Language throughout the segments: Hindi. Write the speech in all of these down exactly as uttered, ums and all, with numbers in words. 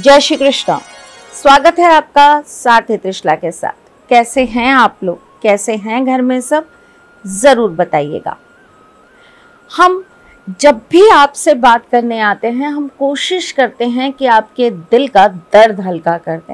जय श्री कृष्ण। स्वागत है आपका साथी त्रिशला के साथ। कैसे हैं आप लोग, कैसे हैं घर में सब, ज़रूर बताइएगा। हम जब भी आपसे बात करने आते हैं हम कोशिश करते हैं कि आपके दिल का दर्द हल्का कर दें।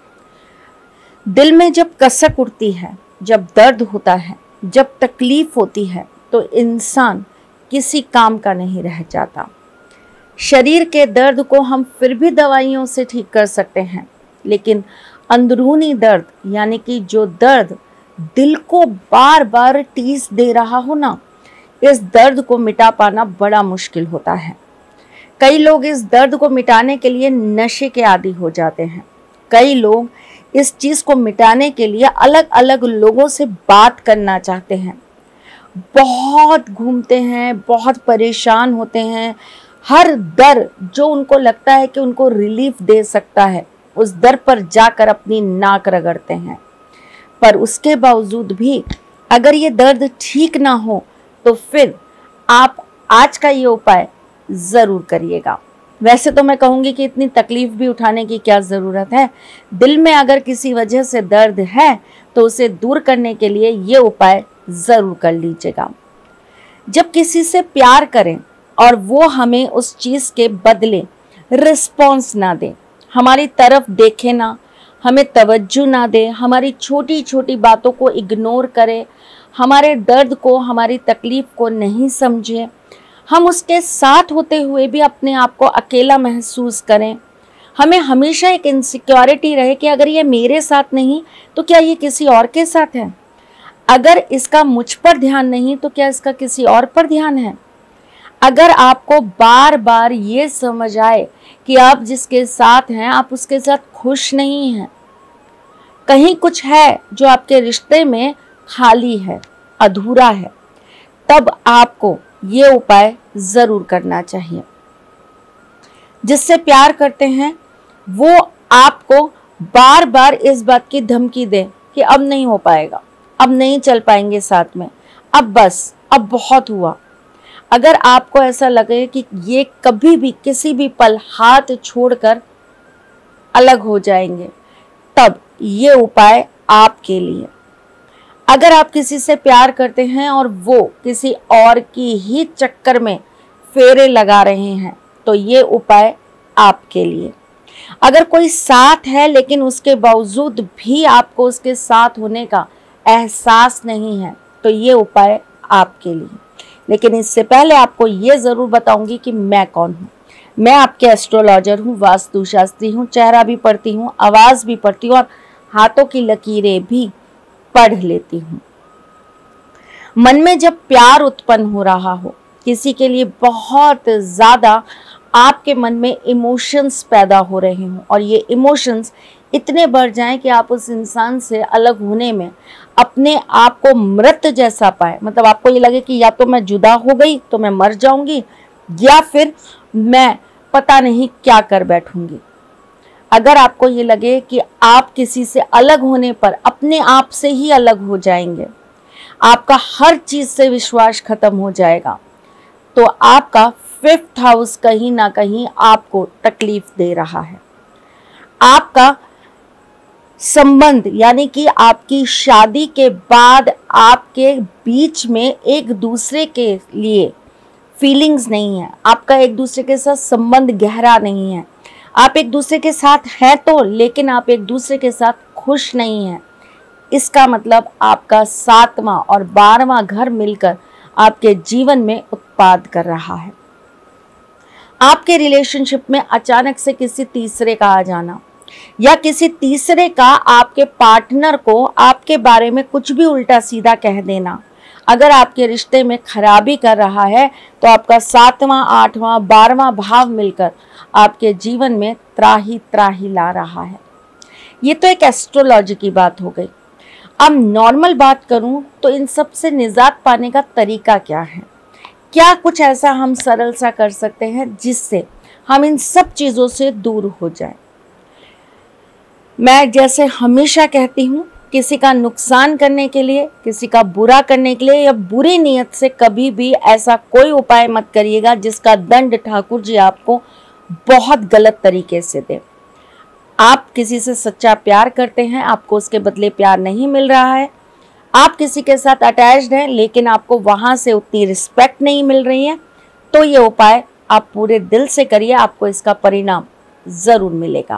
दिल में जब कसक उठती है, जब दर्द होता है, जब तकलीफ होती है तो इंसान किसी काम का नहीं रह जाता। शरीर के दर्द को हम फिर भी दवाइयों से ठीक कर सकते हैं, लेकिन अंदरूनी दर्द यानी कि जो दर्द दिल को बार बार टीस दे रहा हो ना, इस दर्द को मिटा पाना बड़ा मुश्किल होता है। कई लोग इस दर्द को मिटाने के लिए नशे के आदी हो जाते हैं। कई लोग इस चीज़ को मिटाने के लिए अलग अलग लोगों से बात करना चाहते हैं, बहुत घूमते हैं, बहुत परेशान होते हैं। हर दर जो उनको लगता है कि उनको रिलीफ दे सकता है, उस दर पर जाकर अपनी नाक रगड़ते हैं। पर उसके बावजूद भी अगर ये दर्द ठीक ना हो तो फिर आप आज का ये उपाय ज़रूर करिएगा। वैसे तो मैं कहूँगी कि इतनी तकलीफ भी उठाने की क्या ज़रूरत है। दिल में अगर किसी वजह से दर्द है तो उसे दूर करने के लिए ये उपाय ज़रूर कर लीजिएगा। जब किसी से प्यार करें और वो हमें उस चीज़ के बदले रिस्पॉन्स ना दे, हमारी तरफ देखे ना, हमें तवज्जो ना दे, हमारी छोटी छोटी बातों को इग्नोर करे, हमारे दर्द को, हमारी तकलीफ़ को नहीं समझे, हम उसके साथ होते हुए भी अपने आप को अकेला महसूस करें, हमें हमेशा एक इनसिक्योरिटी रहे कि अगर ये मेरे साथ नहीं तो क्या ये किसी और के साथ है, अगर इसका मुझ पर ध्यान नहीं तो क्या इसका किसी और पर ध्यान है। अगर आपको बार बार ये समझ आए कि आप जिसके साथ हैं आप उसके साथ खुश नहीं हैं, कहीं कुछ है जो आपके रिश्ते में खाली है, अधूरा है, तब आपको ये उपाय ज़रूर करना चाहिए। जिससे प्यार करते हैं वो आपको बार बार इस बात की धमकी दे कि अब नहीं हो पाएगा, अब नहीं चल पाएंगे साथ में, अब बस, अब बहुत हुआ। अगर आपको ऐसा लगे कि ये कभी भी किसी भी पल हाथ छोड़कर अलग हो जाएंगे, तब ये उपाय आपके लिए। अगर आप किसी से प्यार करते हैं और वो किसी और की ही चक्कर में फेरे लगा रहे हैं तो ये उपाय आपके लिए। अगर कोई साथ है लेकिन उसके बावजूद भी आपको उसके साथ होने का एहसास नहीं है तो ये उपाय आपके लिए। लेकिन इससे पहले आपको ये ज़रूर बताऊंगी कि मैं कौन हूँ। मैं आपके एस्ट्रोलॉजर हूँ, वास्तुशास्त्री हूँ, चेहरा भी पढ़ती हूँ, आवाज़ भी पढ़ती हूँ और हाथों की लकीरें भी पढ़ लेती हूँ। मन में जब प्यार उत्पन्न हो रहा हो, किसी के लिए बहुत ज़्यादा आपके मन में इमोशंस पैदा हो रहे हों और ये इमोशंस इतने बढ़ जाएं कि आप उस इंसान से अलग होने में अपने आप को मृत जैसा पाए, मतलब आपको ये लगे कि या तो मैं जुदा हो गई तो मैं मर जाऊंगी या फिर मैं पता नहीं क्या कर बैठूंगी। अगर आपको ये लगे कि आप किसी से अलग होने पर अपने आप से ही अलग हो जाएंगे, आपका हर चीज़ से विश्वास खत्म हो जाएगा, तो आपका फिफ्थ हाउस कहीं ना कहीं आपको तकलीफ दे रहा है। आपका संबंध यानी कि आपकी शादी के बाद आपके बीच में एक दूसरे के लिए फीलिंग्स नहीं है, आपका एक दूसरे के साथ संबंध गहरा नहीं है, आप एक दूसरे के साथ हैं तो लेकिन आप एक दूसरे के साथ खुश नहीं हैं। इसका मतलब आपका सातवां और बारहवां घर मिलकर आपके जीवन में उत्पाद कर रहा है। आपके रिलेशनशिप में अचानक से किसी तीसरे का आ जाना या किसी तीसरे का आपके पार्टनर को आपके बारे में कुछ भी उल्टा सीधा कह देना, अगर आपके रिश्ते में खराबी कर रहा है तो आपका सातवां, आठवां, बारहवां भाव मिलकर आपके जीवन में त्राही त्राही ला रहा है। ये तो एक एस्ट्रोलॉजी की बात हो गई। अब नॉर्मल बात करूं तो इन सब से निजात पाने का तरीका क्या है? क्या कुछ ऐसा हम सरल सा कर सकते हैं जिससे हम इन सब चीज़ों से दूर हो जाएं? मैं जैसे हमेशा कहती हूँ, किसी का नुकसान करने के लिए, किसी का बुरा करने के लिए या बुरी नीयत से कभी भी ऐसा कोई उपाय मत करिएगा जिसका दंड ठाकुर जी आपको बहुत गलत तरीके से दे। आप किसी से सच्चा प्यार करते हैं, आपको उसके बदले प्यार नहीं मिल रहा है, आप किसी के साथ अटैच्ड हैं लेकिन आपको वहाँ से उतनी रिस्पेक्ट नहीं मिल रही है, तो ये उपाय आप पूरे दिल से करिए, आपको इसका परिणाम ज़रूर मिलेगा।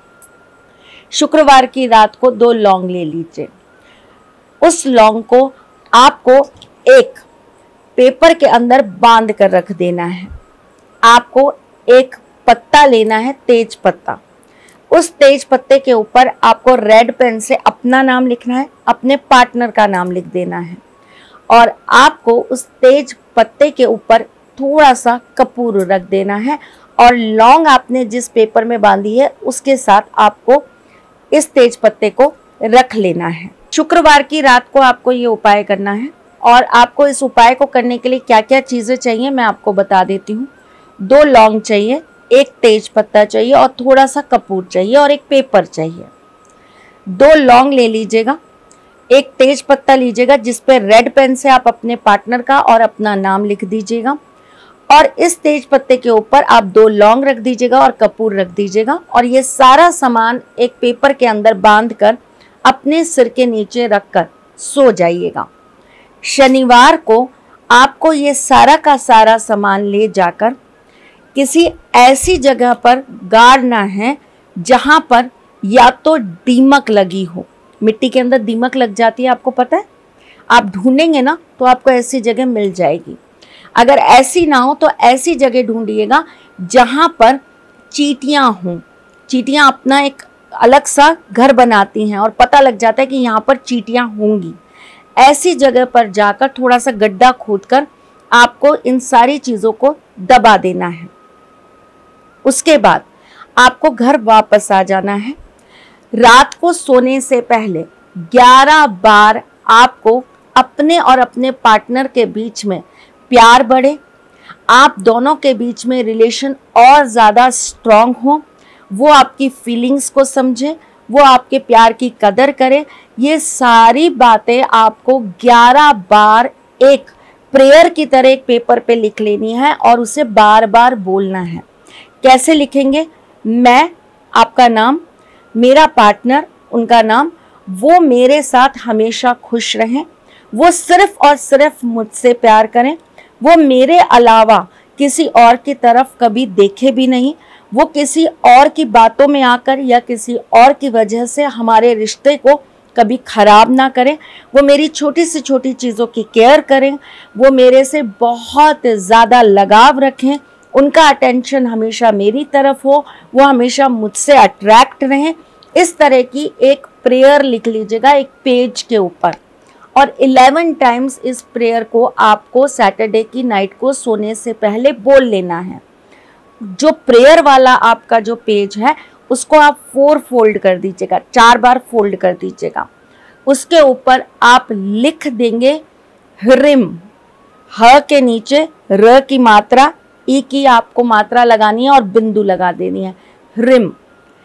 शुक्रवार की रात को दो लौंग ले लीजिए। उस लौंग को आपको एक पेपर के अंदर बांध कर रख देना है। आपको एक पत्ता लेना है, तेज पत्ता। उस तेज पत्ते के ऊपर आपको रेड पेन से अपना नाम लिखना है, अपने पार्टनर का नाम लिख देना है और आपको उस तेज पत्ते के ऊपर थोड़ा सा कपूर रख देना है और लौंग आपने जिस पेपर में बांधी है उसके साथ आपको इस तेज पत्ते को रख लेना है। शुक्रवार की रात को आपको ये उपाय करना है और आपको इस उपाय को करने के लिए क्या क्या चीज़ें चाहिए मैं आपको बता देती हूँ। दो लौंग चाहिए, एक तेज पत्ता चाहिए और थोड़ा सा कपूर चाहिए और एक पेपर चाहिए। दो लौंग ले लीजिएगा, एक तेज पत्ता लीजिएगा जिस पे रेड पेन से आप अपने पार्टनर का और अपना नाम लिख दीजिएगा और इस तेज पत्ते के ऊपर आप दो लौंग रख दीजिएगा और कपूर रख दीजिएगा और ये सारा सामान एक पेपर के अंदर बांध कर अपने सिर के नीचे रखकर सो जाइएगा। शनिवार को आपको ये सारा का सारा सामान ले जाकर किसी ऐसी जगह पर गाड़ना है जहां पर या तो दीमक लगी हो। मिट्टी के अंदर दीमक लग जाती है, आपको पता है, आप ढूंढेंगे ना तो आपको ऐसी जगह मिल जाएगी। अगर ऐसी ना हो तो ऐसी जगह ढूंढिएगा जहां पर चींटियां हों। चींटियां अपना एक अलग सा घर बनाती हैं और पता लग जाता है कि यहाँ पर चींटियां होंगी। ऐसी जगह पर जाकर थोड़ा सा गड्ढा खोदकर आपको इन सारी चीज़ों को दबा देना है। उसके बाद आपको घर वापस आ जाना है। रात को सोने से पहले ग्यारह बार आपको अपने और अपने पार्टनर के बीच में प्यार बढ़े, आप दोनों के बीच में रिलेशन और ज़्यादा स्ट्रॉन्ग हो, वो आपकी फीलिंग्स को समझे, वो आपके प्यार की कदर करे। ये सारी बातें आपको ग्यारह बार एक प्रेयर की तरह एक पेपर पे लिख लेनी है और उसे बार बार बोलना है। कैसे लिखेंगे? मैं, आपका नाम, मेरा पार्टनर, उनका नाम, वो मेरे साथ हमेशा खुश रहें, वो सिर्फ और सिर्फ मुझसे प्यार करें, वो मेरे अलावा किसी और की तरफ कभी देखे भी नहीं, वो किसी और की बातों में आकर या किसी और की वजह से हमारे रिश्ते को कभी ख़राब ना करें, वो मेरी छोटी से छोटी चीज़ों की केयर करें, वो मेरे से बहुत ज़्यादा लगाव रखें, उनका अटेंशन हमेशा मेरी तरफ हो, वो हमेशा मुझसे अट्रैक्ट रहें। इस तरह की एक प्रेयर लिख लीजिएगा एक पेज के ऊपर और इलेवन टाइम्स इस प्रेयर को आपको सैटरडे की नाइट को सोने से पहले बोल लेना है। जो प्रेयर वाला आपका जो पेज है उसको आप फोर फोल्ड कर दीजिएगा, चार बार फोल्ड कर दीजिएगा। उसके ऊपर आप लिख देंगे ह्रीम, ह के नीचे र की मात्रा, ई की आपको मात्रा लगानी है और बिंदु लगा देनी है, ह्रीम।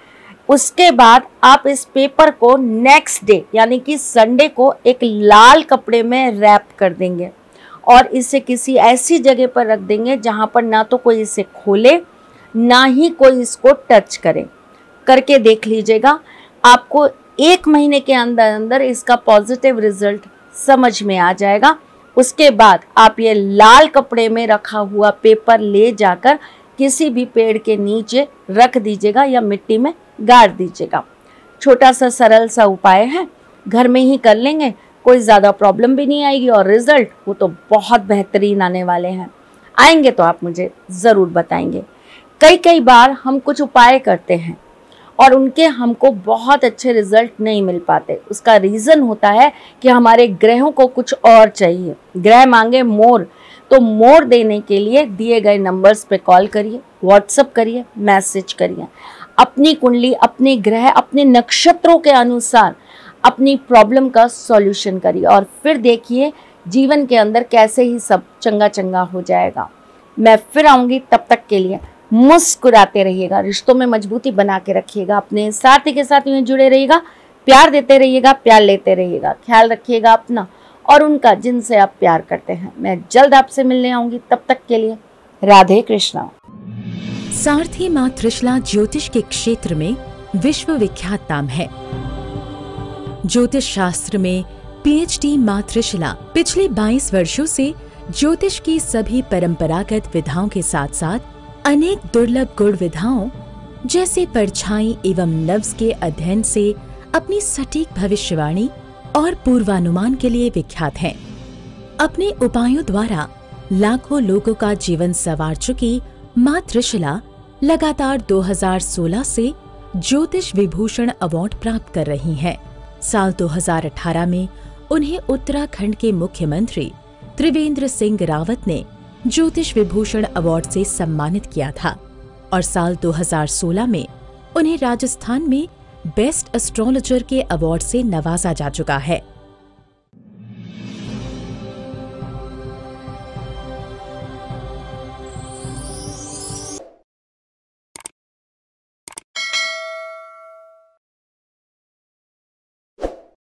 उसके बाद आप इस पेपर को नेक्स्ट डे यानी कि संडे को एक लाल कपड़े में रैप कर देंगे और इसे किसी ऐसी जगह पर रख देंगे जहाँ पर ना तो कोई इसे खोले ना ही कोई इसको टच करे। करके देख लीजिएगा, आपको एक महीने के अंदर अंदर इसका पॉजिटिव रिजल्ट समझ में आ जाएगा। उसके बाद आप ये लाल कपड़े में रखा हुआ पेपर ले जाकर किसी भी पेड़ के नीचे रख दीजिएगा या मिट्टी में गाड़ दीजिएगा। छोटा सा सरल सा उपाय है, घर में ही कर लेंगे, कोई ज़्यादा प्रॉब्लम भी नहीं आएगी और रिजल्ट वो तो बहुत बेहतरीन आने वाले हैं। आएंगे तो आप मुझे ज़रूर बताएंगे। कई कई बार हम कुछ उपाय करते हैं और उनके हमको बहुत अच्छे रिजल्ट नहीं मिल पाते। उसका रीज़न होता है कि हमारे ग्रहों को कुछ और चाहिए। ग्रह मांगे मोर, तो मोर देने के लिए दिए गए नंबर्स पे कॉल करिए, व्हाट्सअप करिए, मैसेज करिए। अपनी कुंडली, अपने ग्रह, अपने नक्षत्रों के अनुसार अपनी प्रॉब्लम का सॉल्यूशन करिए और फिर देखिए जीवन के अंदर कैसे ही सब चंगा चंगा हो जाएगा। मैं फिर आऊँगी, तब तक के लिए मुस्कुराते रहिएगा, रिश्तों में मजबूती बना के रखिएगा, अपने साथी के साथ यूँ जुड़े रहिएगा, प्यार देते रहिएगा, प्यार लेते रहिएगा, ख्याल रखिएगा अपना और उनका जिनसे आप प्यार करते हैं। मैं जल्द आपसे मिलने आऊँगी, तब तक के लिए राधे कृष्णा। सारथी मां त्रिशला ज्योतिष के क्षेत्र में विश्वविख्यात नाम है। ज्योतिष शास्त्र में पीएचडी मां त्रिशला पिछले बाईस वर्षों से ज्योतिष की सभी परंपरागत विधाओं के साथ साथ अनेक दुर्लभ गुण विधाओं जैसे परछाई एवं नव्स के अध्ययन से अपनी सटीक भविष्यवाणी और पूर्वानुमान के लिए विख्यात हैं। अपने उपायों द्वारा लाखों लोगों का जीवन संवार चुकी मां त्रिशला लगातार दो हज़ार सोलह से ज्योतिष विभूषण अवार्ड प्राप्त कर रही हैं। साल दो हज़ार अठारह में उन्हें उत्तराखंड के मुख्यमंत्री त्रिवेंद्र सिंह रावत ने ज्योतिष विभूषण अवार्ड से सम्मानित किया था और साल दो हज़ार सोलह में उन्हें राजस्थान में बेस्ट एस्ट्रोलॉजर के अवार्ड से नवाजा जा चुका है।